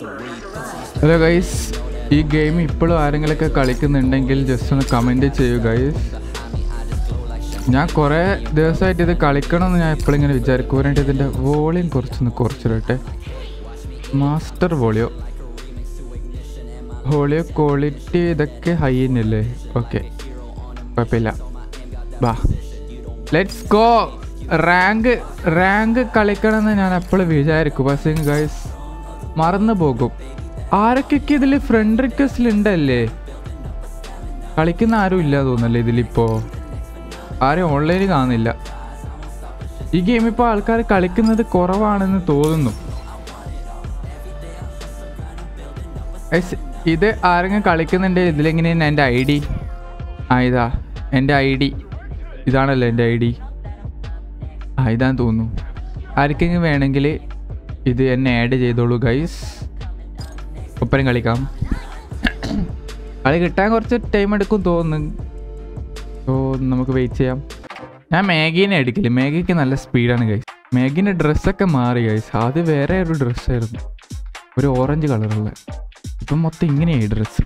Hello guys, ഈ game ഇപ്പോഴും ആരെങ്കിലൊക്കെ കളിക്കുന്നുണ്ടെങ്കിൽ ജസ്റ്റ് ഒന്ന് കമൻറ്റ് ചെയ്യൂ ഗൈസ്. ഞാൻ കുറേ ദിവസമായിട്ട് ഇത് കളിക്കണമെന്ന് ഞാൻ എപ്പോഴും ഇങ്ങനെ വിചാരിക്കും. വേണ്ടി ഇതിൻ്റെ വോളിയം കുറച്ചൊന്ന് കുറച്ചിടട്ടെ. മാസ്റ്റർ വോളിയോ ക്വാളിറ്റി ഇതൊക്കെ ഹൈ തന്നെയല്ലേ? ഓക്കെ, കുഴപ്പമില്ല. വാ, ലെറ്റ്സ് ഗോ. റാങ്ക് കളിക്കണമെന്ന് ഞാൻ എപ്പോഴും വിചാരിക്കും. പക്ഷേ ഗൈസ് മറന്നു പോകും. ആരൊക്കെ ഇതിൽ ഫ്രണ്ട് റിക്വസ്റ്റിലുണ്ടല്ലേ? കളിക്കുന്ന ആരും ഇല്ല തോന്നല്ലേ ഇതിലിപ്പോൾ? ആരും ഓൺലൈനിൽ കാണുന്നില്ല. ഈ ഗെയിം ഇപ്പോൾ ആൾക്കാർ കളിക്കുന്നത് കുറവാണെന്ന് തോന്നുന്നു. ഇത് ആരെങ്കിലും കളിക്കുന്നുണ്ട് ഇതിലെങ്ങനെയാണ് എൻ്റെ ഐ ഡി? ഇതാ എൻ്റെ ഐ ഡി. ഇതാണല്ലോ എൻ്റെ ഐ ഡി. ഇതാന്ന് തോന്നുന്നു. ആർക്കെങ്കിലും വേണമെങ്കിൽ ഇത് എന്നെ ആഡ് ചെയ്തോളൂ ഗൈസ്. ഒപ്പരം കളിക്കാം. കളി കിട്ടാൻ കുറച്ച് ടൈം എടുക്കും തോന്നുന്നു. സോ നമുക്ക് വെയിറ്റ് ചെയ്യാം. ഞാൻ മാഗീനെ എടുക്കില്ല. മാഗിക്ക് നല്ല സ്പീഡാണ് ഗൈസ്. മാഗീൻ്റെ ഡ്രസ്സൊക്കെ മാറി ഗൈസ്. ആദ്യം വേറെ ഒരു ഡ്രസ്സായിരുന്നു, ഒരു ഓറഞ്ച് കളറുള്ള. ഇപ്പം മൊത്തം ഇങ്ങനെയായി ഡ്രസ്സ്.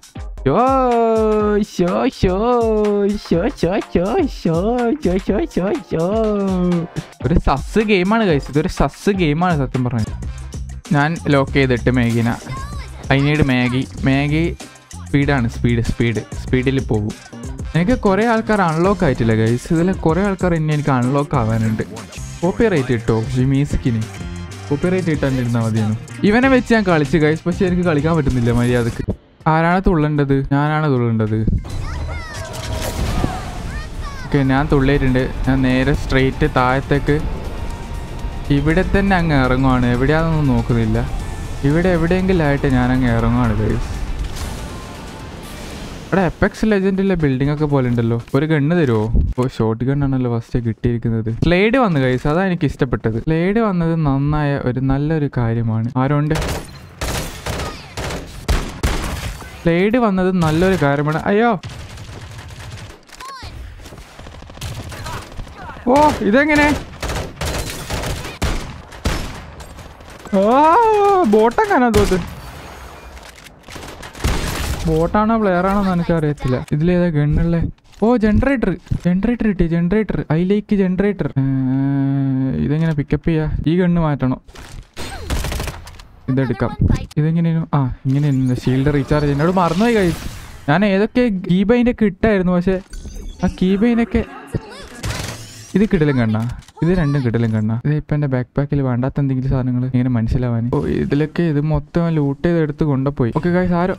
ഒരു സസ് ഗെയിമാണ് ഗൈസ്. ഇതൊരു സസ് ഗെയിമാണ് സത്യം പറഞ്ഞത്. ഞാൻ ലോക്ക് ചെയ്തിട്ട് മാഗീന. ഐ നീഡ് മാഗി സ്പീഡാണ്. സ്പീഡിൽ പോകും. എനിക്ക് കുറേ ആൾക്കാർ അൺലോക്ക് ആയിട്ടില്ല ഗൈസ്. ഇതിൽ കുറേ ആൾക്കാർ ഇനി എനിക്ക് അൺലോക്ക് ആവാനുണ്ട്. കോപ്പി റൈറ്റ് ഇട്ടോ ഈ മ്യൂസിക്കിന്. Copy right ഇട്ടാണ്ടിരുന്നാൽ മതിയാണ്. ഇവനെ വെച്ച് ഞാൻ കളിച്ച് ഗൈസ്, പക്ഷെ എനിക്ക് കളിക്കാൻ പറ്റുന്നില്ല മര്യാദക്ക്. ആരാണ് തുള്ളേണ്ടത്? ഞാനാണ് തുള്ളേണ്ടത്. ഓക്കെ, ഞാൻ തുള്ളിയിട്ടുണ്ട്. ഞാൻ നേരെ സ്ട്രെയിറ്റ് താഴത്തേക്ക് ഇവിടെ തന്നെ അങ്ങ് ഇറങ്ങുവാണ്. എവിടെയാണെന്നൊന്നും നോക്കുന്നില്ല. ഇവിടെ എവിടെയെങ്കിലും ആയിട്ട് ഞാൻ അങ്ങ് ഇറങ്ങുവാണ് ഗൈസ്. ഇവിടെ എപ്പെക്സ് ലെജൻഡിലെ ബിൽഡിംഗ് ഒക്കെ പോലെ ഉണ്ടല്ലോ. ഒരു ഗണ്ണ് തരുമോ? ഇപ്പോൾ ഷോർട്ട് ഗണ്ണാണല്ലോ ഫസ്റ്റ് കിട്ടിയിരിക്കുന്നത്. സ്ലൈഡ് വന്നു ഗൈസ്, അതാണ് എനിക്ക് ഇഷ്ടപ്പെട്ടത്. സ്ലൈഡ് വന്നത് നന്നായ നല്ലൊരു കാര്യമാണ്. ആരുണ്ട്? സ്ലൈഡ് വന്നത് നല്ലൊരു കാര്യമാണ്. അയ്യോ, ഓ ഇതെങ്ങനെ? ബോട്ടെങ്ങാനാ തോന്നുന്നത്. ബോട്ടാണോ പ്ലെയറാണോ എന്ന് എനിക്കറിയത്തില്ല. ഇതിലേതാ ഗണ്ണുള്ളേ? ഓ ജനറേറ്റർ കിട്ടി. Generator, I like generator. ഇതെങ്ങനെ പിക്കപ്പ് ചെയ്യാ? ഈ ഗണ്ണ് മാറ്റണോ? ഇതെടുക്കാം. ഇതെങ്ങനെയാണ്? ഇങ്ങനെയാണ് ഷീൽഡ് റീചാർജ് ചെയ്യുന്നത്. അവിടെ മറന്നുപോയി കഴിച്ചു. ഞാൻ ഏതൊക്കെ കീബൈൻ്റെ കിട്ടായിരുന്നു, പക്ഷെ ആ കീബൈനൊക്കെ ഇത് കിടലും കണ്ണാ. ഇത് രണ്ടും കിടലും കണ്ണാ. ഇത് ഇപ്പം എൻ്റെ ബാക്ക് പാക്കിൽ വേണ്ടാത്ത എന്തെങ്കിലും സാധനങ്ങൾ ഇങ്ങനെ മനസ്സിലാവാൻ. ഓ ഇതിലൊക്കെ ഇത് മൊത്തം ലൂട്ട് ചെയ്തെടുത്ത് കൊണ്ടുപോയി. ഓക്കെ ഗൈസ്, ആരോ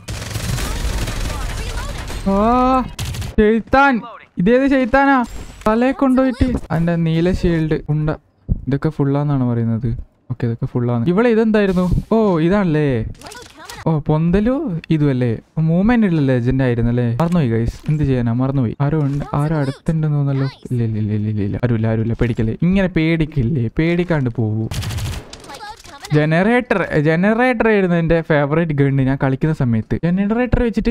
ഷെയ്ത്താൻ. ഇതേത് ഷെയ്ത്താനാ? തലയെ കൊണ്ടുപോയിട്ട് അതിൻ്റെ നീല ഷീൽഡ് ഉണ്ട. ഇതൊക്കെ ഫുള്ളാന്നാണ് പറയുന്നത്. ഓക്കെ, ഇതൊക്കെ ഫുള്ളാണ്. ഇവിടെ ഇതെന്തായിരുന്നു? ഓ ഇതാണല്ലേ. ഓ പൊന്തലു ഇതുമല്ലേ? മൂവ്മെന്റ് ഉള്ള ലെജൻഡ് ആയിരുന്നല്ലേ? മറന്നുപോയി ഗൈസ്. എന്ത് ചെയ്യാനാ, മറന്നുപോയി. ആരോ അടുത്തുണ്ടെന്ന് തോന്നല്ലോ. ഇല്ല ആരുമില്ല. പേടിക്കല്ലേ, ഇങ്ങനെ പേടിക്കില്ലേ? പേടിക്കാണ്ട് പോവൂ. ജനറേറ്റർ ആയിരുന്നു എൻ്റെ ഫേവറേറ്റ് ഗണ്ണ് ഞാൻ കളിക്കുന്ന സമയത്ത്. ജനറേറ്റർ വെച്ചിട്ട്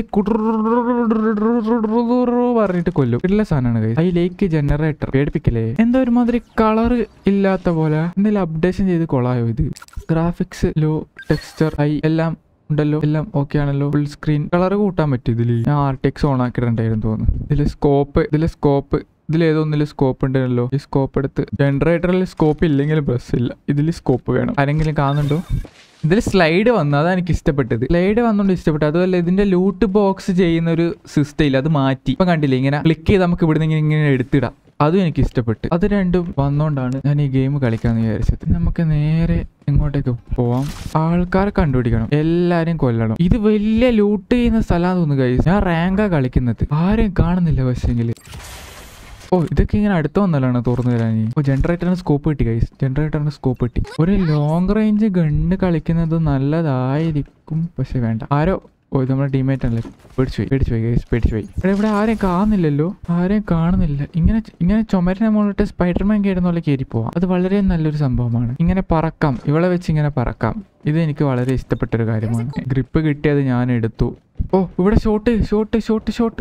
പറഞ്ഞിട്ട് കൊല്ലും. ഇല്ല സാധനമാണ് ഗൈസ്. I like generator. പേടിപ്പിക്കല്ലേ? എന്തോ ഒരുമാതിരി കളർ ഇല്ലാത്ത പോലെ. എന്തെങ്കിലും അപ്ഡേഷൻ ചെയ്ത് കൊള്ളായോ ഇത്? ഗ്രാഫിക്സ് ലോ, ടെക്സ്ചർ ഹൈ, എല്ലാം ഉണ്ടല്ലോ. എല്ലാം ഓക്കെ ആണല്ലോ. ഫുൾ സ്ക്രീൻ കളർ കൂട്ടാൻ പറ്റും ഇതിൽ. ഞാൻ ആർടെക്സ് ഓൺ ആക്കിയിട്ടുണ്ടായിരുന്നു തോന്നുന്നു. ഇതിൽ സ്കോപ്പ് ഇതിലേതൊന്നിൽ സ്കോപ്പ് ഉണ്ടല്ലോ. ഈ സ്കോപ്പ് എടുത്ത് ജനറേറ്ററിൽ സ്കോപ്പ് ഇല്ലെങ്കിലും പ്രശ്നമില്ല. ഇതിൽ സ്കോപ്പ് വേണം. ആരെങ്കിലും കാണുന്നുണ്ടോ? ഇതിൽ സ്ലൈഡ് വന്നു, അതാണ് എനിക്ക് ഇഷ്ടപ്പെട്ടത്. സ്ലൈഡ് വന്നുകൊണ്ട് ഇഷ്ടപ്പെട്ടു. അതുപോലെ ഇതിന്റെ ലൂട്ട് ബോക്സ് ചെയ്യുന്ന ഒരു സിസ്റ്റം ഇല്ല, അത് മാറ്റി. ഇപ്പം കണ്ടില്ലേ, ഇങ്ങനെ ക്ലിക്ക് ചെയ്ത് നമുക്ക് ഇവിടെ നിന്ന് ഇങ്ങനെ എടുത്തിടാം. അതും എനിക്ക് ഇഷ്ടപ്പെട്ടു. അത് രണ്ടും വന്നോണ്ടാണ് ഞാൻ ഈ ഗെയിം കളിക്കാന്ന് വിചാരിച്ചത്. നമുക്ക് നേരെ എങ്ങോട്ടേക്ക് പോവാം. ആൾക്കാരെ കണ്ടുപിടിക്കണം, എല്ലാരും കൊല്ലണം. ഇത് വലിയ ലൂട്ട് ചെയ്യുന്ന സ്ഥലമാണെന്ന് തോന്നുന്നു ഗൈസ്. ഞാൻ റാങ്കാ കളിക്കുന്നത്. ആരെയും കാണുന്നില്ല പക്ഷേങ്കില്. ഓ ഇതൊക്കെ ഇങ്ങനെ അടുത്ത് വന്നാലാണ് തുറന്നു തരാൻ. ഓ ജനറേറ്ററിന് സ്കോപ്പ് കിട്ടി ഗൈസ്. ഒരു ലോങ് റേഞ്ച് ഗണ്ണ് കളിക്കുന്നത് നല്ലതായിരിക്കും, പക്ഷെ വേണ്ട. ആരോ ഇത് നമ്മുടെ ടീമേറ്റ് ആണല്ലേ. പേടിച്ചു പോയി. ഇവിടെ ആരെയും കാണുന്നില്ല. ഇങ്ങനെ ചുമരിനെ മുകളിലിട്ട് സ്പൈഡർമാൻ കയറുന്ന കയറി പോവാം. അത് വളരെ നല്ലൊരു സംഭവമാണ്. ഇങ്ങനെ പറക്കാം, ഇവളെ വെച്ച് ഇങ്ങനെ പറക്കാം. ഇത് എനിക്ക് വളരെ ഇഷ്ടപ്പെട്ടൊരു കാര്യമാണ്. ഗ്രിപ്പ് കിട്ടിയത് ഞാൻ എടുത്തു. ഓ ഇവിടെ ഷോട്ട്.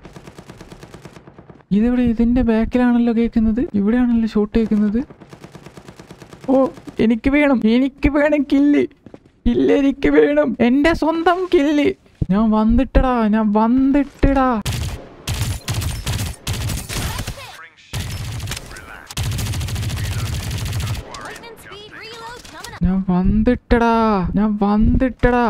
ഇതിവിടെ ഇതിന്റെ ബാക്കിലാണല്ലോ കേൾക്കുന്നത്. ഇവിടെയാണല്ലോ ഷോട്ട് കേൾക്കുന്നത്. ഓ എനിക്ക് വേണം കില്ല്. കില്ല് എനിക്ക് വേണം, എന്റെ സ്വന്തം കില്ല്. ഞാൻ വന്നിട്ടടാ, ഞാൻ വന്നിട്ടടാ. ഞാൻ വന്നിട്ടടാ, ഞാൻ വന്നിട്ടടാ.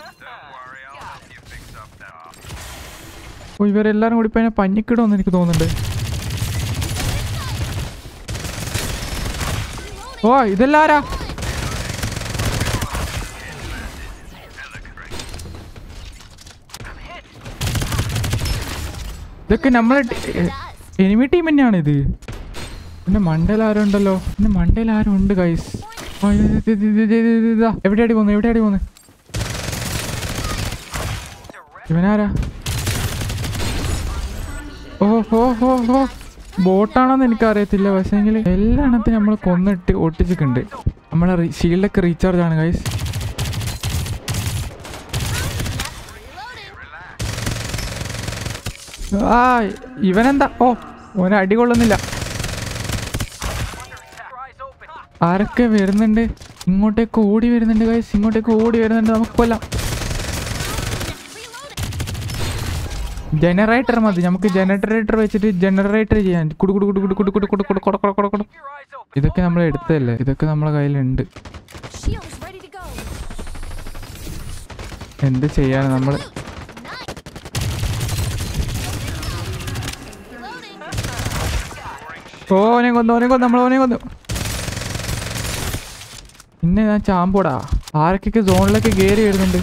ഓ ഇവരെല്ലാരും കൂടി ഇപ്പൊ പഞ്ഞിക്കിടുമെന്ന് എനിക്ക് തോന്നുന്നുണ്ട്. ഓ ഇതെല്ലാരാ? ഇതൊക്കെ നമ്മളെ എനിമി ടീം തന്നെയാണ് ഇത്. പിന്നെ മണ്ടയിൽ ആരും ഉണ്ടല്ലോ, പിന്നെ മണ്ടയിൽ ആരും ഉണ്ട് ഗൈസ്. എവിടെയാടി പോന്ന്, എവിടെയാടി പോന്ന്? ഇവനാരാ? ഓ ഹോ ഹോ ഹോ, ബോട്ടാണെന്ന് എനിക്കറിയത്തില്ല. പക്ഷേങ്കിൽ എല്ലായിടത്തും നമ്മൾ കൊന്നിട്ട് ഒട്ടിച്ചിട്ടുണ്ട്. നമ്മളെ ഷീൽഡൊക്കെ റീചാർജ് ആണ് ഗൈസ്. ആ ഇവനെന്താ? ഓ ഓനെ അടി കൊള്ളുന്നില്ല. ആരൊക്കെ വരുന്നുണ്ട്? ഇങ്ങോട്ടേക്ക് ഓടി വരുന്നുണ്ട് ഗൈസ്, ഇങ്ങോട്ടേക്ക് ഓടി വരുന്നുണ്ട്. നമുക്ക് കൊല്ലാം. ജനറേറ്റർ മതി നമുക്ക്. ജനറേറ്റർ വെച്ചിട്ട് ജനറേറ്റർ ചെയ്യാൻ. കുടു കുടു കുടു കുടു കുടു കുടു കുടു കുടു കുടു കുടു കുടു. ഇതൊക്കെ നമ്മൾ എടുത്തല്ലേ, ഇതൊക്കെ നമ്മളെ കയ്യിലുണ്ട്. എന്ത് ചെയ്യാനാ നമ്മൾ? ഓനെ കൊന്നു, ഓനെ കൊന്നു, നമ്മൾ ഓനെ കൊന്നു. പിന്നെ ഞാൻ ചാമ്പോടാ. ആരൊക്കെ സോണിലൊക്കെ കയറി വരുന്നുണ്ട്.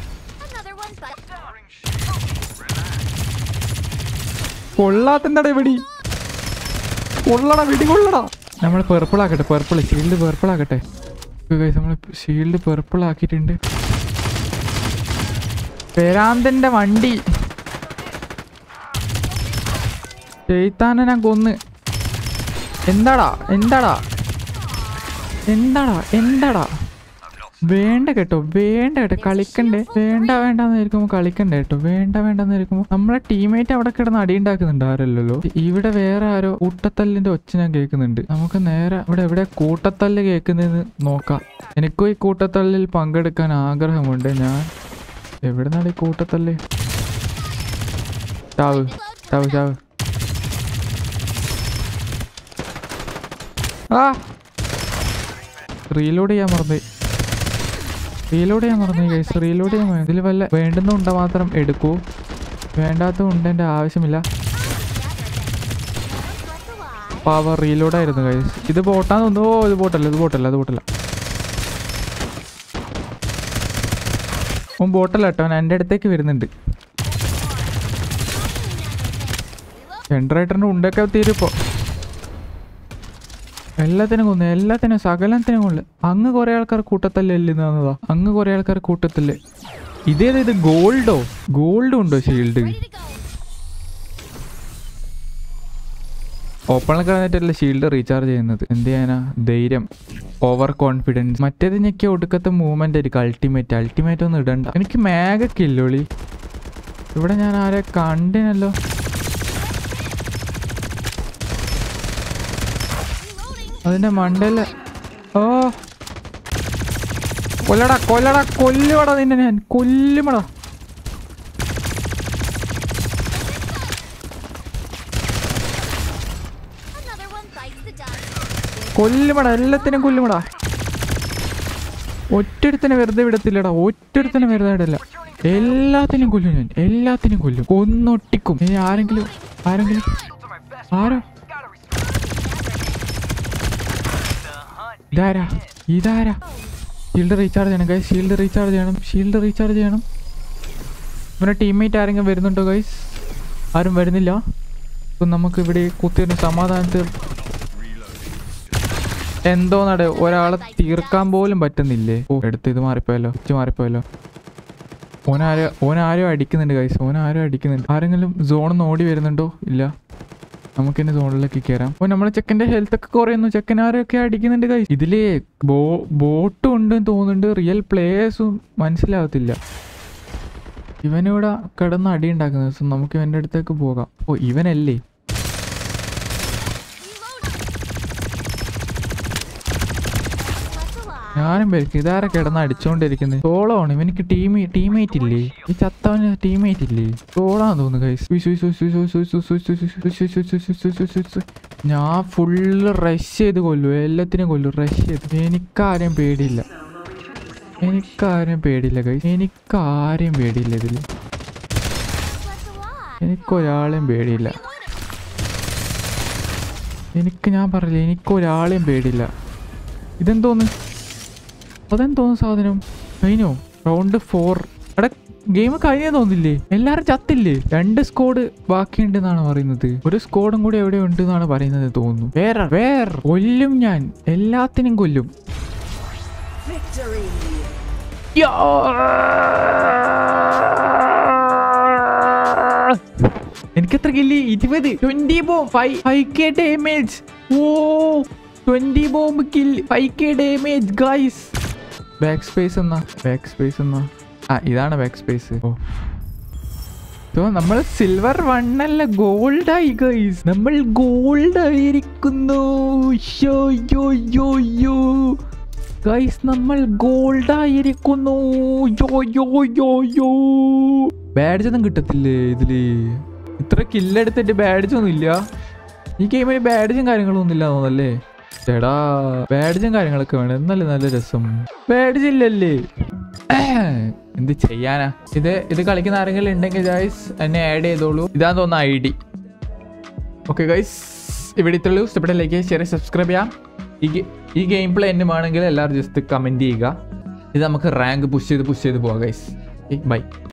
കൊള്ളാത്തണ്ടടേ വെടി, കൊള്ളടാ വെടി കൊള്ളടാ. നമ്മൾ പെർപ്പിൾ ആക്കട്ടെ, പെർപ്പിൾ ഷീൽഡ് പെർപ്പിൾ ആക്കട്ടെ. നമ്മൾ ഷീൽഡ് പെർപ്പിൾ ആക്കിയിട്ടുണ്ട്. പെരാന്തന്റെ വണ്ടി ചെയ്ത്താനെ ഞാൻ കൊന്ന്. എന്താടാ എന്താടാ എന്താടാ എന്താടാ? വേണ്ട കേട്ടോ, വേണ്ട കേട്ടോ, കളിക്കണ്ടേ. വേണ്ട വേണ്ടെന്ന് ഇരിക്കുമ്പോൾ കളിക്കണ്ടേ കേട്ടോ, വേണ്ട വേണ്ടെന്ന് ഇരിക്കുമ്പോൾ. നമ്മളെ ടീമേറ്റ് അവിടെ കിടന്ന് അടിയുണ്ടാക്കുന്നുണ്ട് ആരല്ലോ. ഇവിടെ വേറെ ആരോ കൂട്ടത്തല്ലിന്റെ ഒച്ച ഞാൻ കേൾക്കുന്നുണ്ട്. നമുക്ക് നേരെ ഇവിടെ എവിടെ കൂട്ടത്തല്ല് കേൾക്കുന്നതെന്ന് നോക്കാം. എനിക്കും ഈ കൂട്ടത്തല്ലിൽ പങ്കെടുക്കാൻ ആഗ്രഹമുണ്ട്. ഞാൻ എവിടെ നിന്നാണ് ഈ കൂട്ടത്തല്ല്? ചാവ് ചാവ് ചാവ്. ആ റീലോഡ് ചെയ്യാൻ മറന്നേ, റീലോഡ് ചെയ്യാൻ മറന്നു ഗൈസ്, റീലോഡ് ചെയ്യാൻ മറന്നു. ഇതിൽ വല്ല വേണ്ടുന്നുണ്ട മാത്രം എടുക്കൂ, വേണ്ടാത്ത ഉണ്ടേൻ്റെ ആവശ്യമില്ല. പവർ റീലോഡായിരുന്നു ഗൈസ്. ഇത് ബോട്ടാന്ന് തോന്നുന്നു. ഓ ഇത് ബോട്ടല്ല, ഇത് ബോട്ടല്ല, അത് ബോട്ടല്ല. ഓൻ ബോട്ടല്ല കേട്ടോ, അവൻ എൻ്റെ അടുത്തേക്ക് വരുന്നുണ്ട്. ജനറേറ്ററിൻ്റെ ഉണ്ടൊക്കെ തീരുപ്പോ. എല്ലാത്തിനും കൊന്നു, എല്ലാത്തിനും സകലത്തിനും കൊള്ളു. അങ്ങ് കുറെ ആൾക്കാർ കൂട്ടത്തല്ലേ എല്ലുന്നതാ, അങ്ങ് കുറെ ആൾക്കാർ കൂട്ടത്തല്ലേ. ഇതേത് ഇത് ഗോൾഡോ? ഗോൾഡ് ഉണ്ടോ ഷീൽഡ്? ഓപ്പണിൽ കിടന്നിട്ടല്ലേ ഷീൽഡ് റീചാർജ് ചെയ്യുന്നത്. എന്ത് ചെയ്യാനാ? ധൈര്യം, ഓവർ കോൺഫിഡൻസ്. മറ്റേത് ഞെക്കിയ ഒടുക്കത്തെ മൂവ്മെന്റ് ആയിരിക്കും. അൾട്ടിമേറ്റ്, അൾട്ടിമേറ്റ് ഒന്നും ഇടണ്ട. എനിക്ക് മാഗൊക്കെ ഇല്ലോളി. ഇവിടെ ഞാൻ ആരെ കണ്ടിനല്ലോ. അതിന്റെ മണ്ടല്ല. ഓ കൊല്ലടാ കൊല്ലടാ, കൊല്ലുവടാ നിന്നെ ഞാൻ, കൊല്ലുമടാ. കൊല്ലുമടാ, എല്ലാത്തിനും കൊല്ലുമടാ. ഒറ്റൊരുത്തനെ വെറുതെ വിടത്തില്ലടാ, ഒറ്റൊരുത്തനെ വെറുതെ വിടില്ല. എല്ലാത്തിനും കൊല്ലും ഞാൻ, എല്ലാത്തിനും കൊല്ലും, കൊന്നൊട്ടിക്കും. ഇനി ആരെങ്കിലും ആരെങ്കിലും ആരോ ഇതാരാ? ഇതാരാ? ഷീൽഡ് റീചാർജ് ചെയ്യണം ഗൈസ്, ഷീൽഡ് റീചാർജ് ചെയ്യണം, ഷീൽഡ് റീചാർജ് ചെയ്യണം. ഇവരുടെ ടീംമേറ്റ് ആരെങ്കിലും വരുന്നുണ്ടോ ഗൈസ്? ആരും വരുന്നില്ല. അപ്പം നമുക്ക് ഇവിടെ കുത്തിയൊരു സമാധാനത്തിൽ എന്തോ നട ഒരാളെ തീർക്കാൻ പോലും പറ്റുന്നില്ലേ. ഓ എടുത്ത് ഇത് മാറിപ്പോയല്ലോ, മാറിപ്പോയല്ലോ. ഓനാരോ അടിക്കുന്നുണ്ട് ഗൈസ്, ഓനാരോ അടിക്കുന്നുണ്ട്. ആരെങ്കിലും സോണിൽ നിന്ന് ഓടി വരുന്നുണ്ടോ? ഇല്ല. നമുക്കിനി സോണിലേക്ക് കയറാം. അപ്പോൾ നമ്മളെ ചെക്കൻ്റെ ഹെൽത്ത് ഒക്കെ കുറയുന്നു. ചെക്കൻ ആരൊക്കെ അടിക്കുന്നുണ്ട് ഗൈസ്. ഇതില് ബോട്ടും ഉണ്ടെന്ന് തോന്നുന്നുണ്ട്. റിയൽ പ്ലേയേഴ്സും മനസ്സിലാകത്തില്ല. ഇവനിവിടെ കിടന്ന് അടി ഉണ്ടാക്കുന്നത്. സോ നമുക്ക് ഇവൻ്റെ അടുത്തേക്ക് പോകാം. ഓ ഇവനല്ലേ? ഞാനും പേർക്ക് ഇതാരെ കിടന്ന് അടിച്ചോണ്ടിരിക്കുന്നത്. സോളോണ് ഇവനിക്ക് ടീമേറ്റ് ഇല്ലേ? ഈ ചത്തവന് ടീമേറ്റ് ഇല്ലേ? സോളാന്ന് തോന്നുന്നു ഗൈസ്. ഞാൻ ഫുള്ള് റഷ് ചെയ്ത് കൊല്ലു, എല്ലാത്തിനും കൊല്ലു, റഷ് ചെയ്ത്. എനിക്കാരെയും പേടിയില്ല ഗൈസ്, എനിക്കാരെയും പേടിയില്ല ഇതില്. എനിക്കൊരാളെയും പേടിയില്ല. ഞാൻ പറഞ്ഞില്ല, എനിക്കൊരാളെയും പേടിയില്ല. അതെന്തോന്ന് സാധനം? കഴിഞ്ഞോ? റൗണ്ട് 4. അവിടെ ഗെയിം കഴിഞ്ഞേ തോന്നില്ലേ? എല്ലാരും ചത്തില്ലേ? 2 സ്കോഡ് ബാക്കിയുണ്ടെന്നാണ് പറയുന്നത്. ഒരു സ്കോഡും കൂടി എവിടെ ഉണ്ട് എന്നാണ് പറയുന്നത് തോന്നുന്നു. വേറെ കൊല്ലും, ഞാൻ എല്ലാത്തിനും കൊല്ലും. എനിക്കെത്ര കില്ല്? 20. 20 bomb 5k damage. ഓ 20 bomb kill 5k damage guys. Back space എന്നാ ഇതാണ് ബാക്ക് സ്പേസ്. ഓ നമ്മൾ സിൽവർ 1 അല്ല, ഗോൾഡായി ഗൈസ്. നമ്മൾ ഗോൾഡായിരിക്കുന്നു ഗൈസ്, നമ്മൾ ഗോൾഡായിരിക്കുന്നു. ബാഡ്ജ് ഒന്നും കിട്ടത്തില്ലേ ഇതില്? ഇത്ര കില്ലെടുത്തിട്ട് ബാഡ്ജ് ഒന്നും ഇല്ല ഈ ഗെയിമിൽ. ബാഡ്ജും കാര്യങ്ങളും ഒന്നും ഇല്ല തോന്നല്ലേ? ചേടാ ബാഡ്ജും കാര്യങ്ങളൊക്കെ വേണം, എന്നല്ലേ നല്ല രസം. ബാഡ്ജ് ഇല്ലല്ലേ? എന്ത് ചെയ്യാനാ? ഇത് കളിക്കുന്ന ആരെങ്കിലും ഉണ്ടെങ്കിൽ ഗൈസ് എന്നെ ആഡ് ചെയ്തോളൂ. ഇതാന്ന് തോന്നുന്ന ID. ഓക്കെ ഗൈസ്, ഇവിടെ ഇത്രയുള്ളൂ. ഇഷ്ടപ്പെട്ട ലൈക്ക്, ഷെയർ, സബ്സ്ക്രൈബ് ചെയ്യാം. ഈ ഗെയിം പ്ലേ എന്നെ വേണമെങ്കിൽ എല്ലാവരും ജസ്റ്റ് കമൻറ്റ് ചെയ്യുക. ഇത് നമുക്ക് റാങ്ക് പുഷ് ചെയ്ത് പോവാം ഗൈസ്. ബൈ.